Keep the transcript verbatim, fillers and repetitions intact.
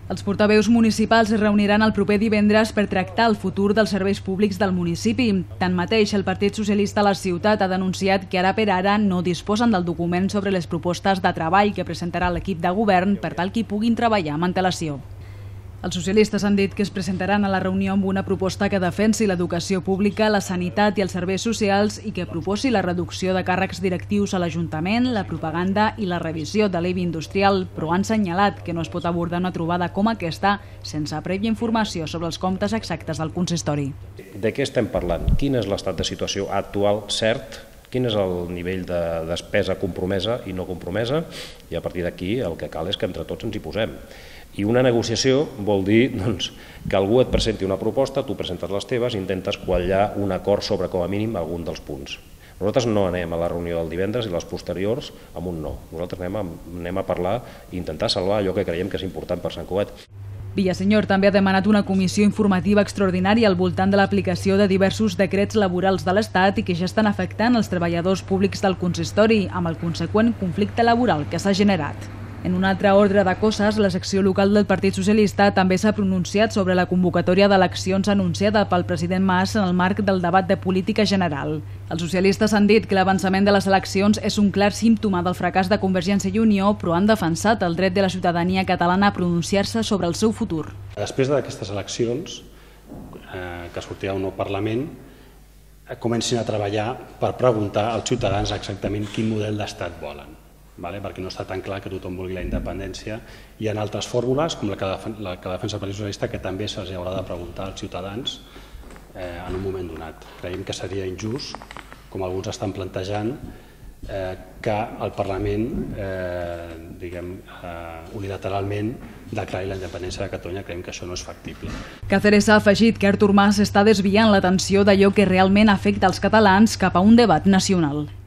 Els portaveus municipals es reuniran el proper divendres per tractar el futur dels serveis públics del municipi. Tanmateix, el Partit Socialista a la ciutat ha denunciat que ara per ara no disposen del document sobre les propostes de treball que presentarà l'equip de govern per tal que hi puguin treballar amb antelació. Els socialistes han dit que es presentaran a la reunió amb una proposta que defensi l'educació pública, la sanitat i els serveis socials i que proposi la reducció de càrrecs directius a l'Ajuntament, la propaganda i la revisió de l'I B I industrial, però han senyalat que no es pot abordar una trobada com aquesta sense prèvia informació sobre els comptes exactes del consistori. De què estem parlant? Quin és l'estat de situació actual cert? Quin és el nivell de despesa compromesa i no compromesa? I a partir d'aquí el que cal és que entre tots ens hi posem. I una negociació vol dir doncs, que algú et presenti una proposta, tu presentes les teves i intentes quallar un acord sobre com a mínim algun dels punts. Nosaltres no anem a la reunió del divendres i les posteriors amb un no. Nosaltres anem a, anem a parlar i intentar salvar allò que creiem que és important per Sant Cugat. Villasenyor també ha demanat una comissió informativa extraordinària al voltant de l'aplicació de diversos decrets laborals de l'Estat i que ja estan afectant els treballadors públics del consistori, amb el conseqüent conflicte laboral que s'ha generat. En un altre ordre de coses, la secció local del Partit Socialista també s'ha pronunciat sobre la convocatòria d'eleccions anunciada pel president Mas en el marc del debat de política general. Els socialistes han dit que l'avançament de les eleccions és un clar símptoma del fracàs de Convergència i Unió, però han defensat el dret de la ciutadania catalana a pronunciar-se sobre el seu futur. Després d'aquestes eleccions, eh, que sortirà un nou Parlament, comencin a treballar per preguntar als ciutadans exactament quin model d'estat volen. Vale? Perquè no està tan clar que tothom vulgui la independència. Hi ha altres fórmules, com la que, la que defensa el Partit Socialista, que també se'ls haurà de preguntar als ciutadans eh, en un moment donat. Creiem que seria injust, com alguns estan plantejant, eh, que el Parlament eh, diguem, eh, unilateralment declari la independència de Catalunya. Creiem que això no és factible. Cáceres ha afegit que Artur Mas està desviant l'atenció d'allò que realment afecta els catalans cap a un debat nacional.